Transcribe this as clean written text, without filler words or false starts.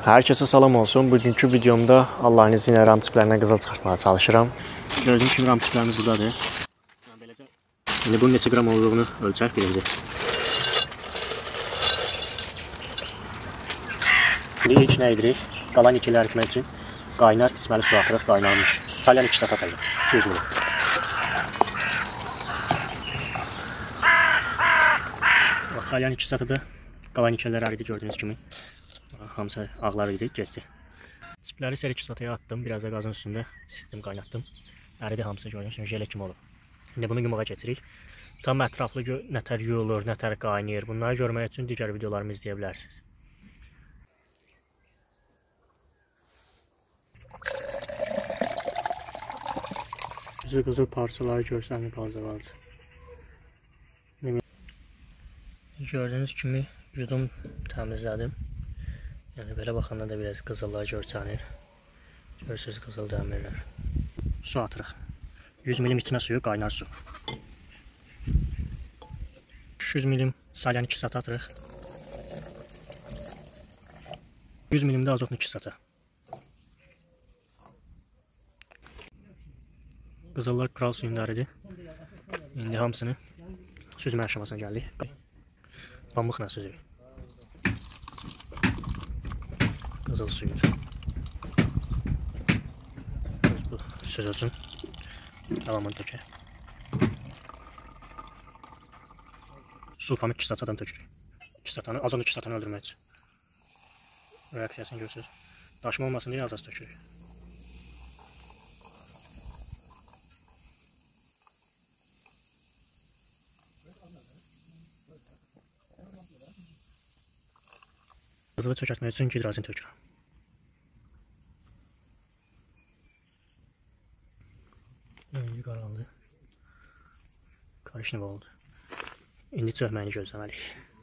Hər kəsə salam olsun. Bugünkü videomda Allahın izni ilə ramçıqlarına qızıl çıxartmağa çalışıram. Gördüyünüz kimi ramçıqlarımız buradadır. İndi bunun neçə qram olduğunu ölçək birinci. İndi ilk nə edirik? Qalan ikili əritmək üçün qaynar içməli su atırıq, qaynanmış. Salyan 2 sat atacaq, 200 ml. Salyan 2 satı da qalan ikilər əridi gördüyünüz kimi. Hamısı ağlar idi, getdi. Çipləri isə 2 sataya attım, biraz da qazın üstündə isitdim, qaynatdım. Əridi hamısı gördüyünüz kimi jele kimi olub. İndi bunu yumağa keçirik. Tam ətraflı nətər yuyulur, nətər qaynayır. Bunları görmək üçün digər videolarımı izləyə bilərsiniz. Qızıl parçaları görsənir balaca. Gördüyünüz kimi yudum təmizlədim. Yəni belə baxanda da biraz qızıllar görsənir. Görürsünüz qızıl dəmirlər. Su atırıq. 100 ml içmə suyu, qaynar su. 200 ml salyan 2 sat atırıq. 100 ml də azotun 2 satı. Qızıllar kral suyunlarıdır. İndi hamısını süzmə aşamasına gəldik. Pambuqla süzürük. Qızıl suyumuz. Bu süzülsün. Davamını tökək. Sulfanı 2 satadan tökürük. 2 satanı, azonu 2 satanı öldürmək üçün. Reaksiyasını görürsünüz. Daşma olmasın deyə az tökürük. Qızılı çökətmək üçün hidrazin tökürəm. İndi qaraldı. Karışnıva oldu. İndi çökməyini gözləməliyik.